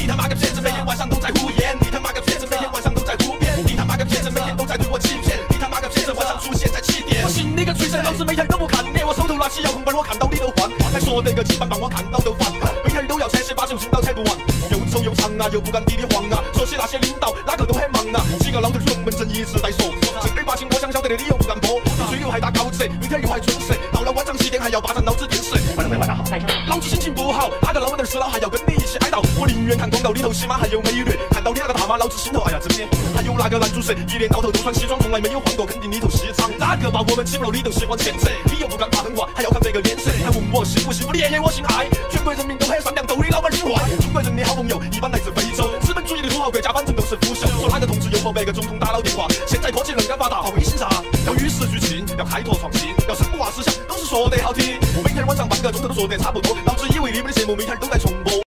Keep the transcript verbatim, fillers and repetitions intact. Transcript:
你他妈个骗子，每天晚上都在胡言。你他妈个骗子，每天晚上都在胡编。你他妈个骗子，每天都在对我欺骗。你他妈个骗子，晚上出现在七点。我信你个吹神，老子每天都不看。捏我手头拿起遥控板，我看到你都换。还说那个鸡巴棒我看到都烦，每天都要拆十八种心刀拆不完。又臭又长啊，又不敢地地黄啊。说起那些领导，哪个都很忙啊。几个老头龙门阵一直在说，正儿八经我想晓得的理由不敢播。吹牛还打高折，明天又还春色，到了晚上七点还要霸占老子电视。 晚上晚上好， 老子心情不好，哪个老板的死佬还要跟你一起哀悼？我宁愿看广告里头起码还有美女，看到你那个大妈，老子心头哎呀真的。还有那个男主角，一年到头都穿西装，从来没有换过，肯定里头西装。哪个把我们欺负了，你都喜欢谴责，你又不敢发狠话，还要看这个脸色，还问我幸不幸福？连夜我姓爱，全国人民都很善良，都以老板心坏。中国人的好朋友一般来自非洲，资本主义的土豪国家反正都是腐朽。说哪个同志又和别个总统打了电话，现在科技能干发达，微信啥？要与时俱进，要开拓创新，要深化思想，都是说得好听。每天晚上半个钟头都说得差不多，老子以为你们的节目没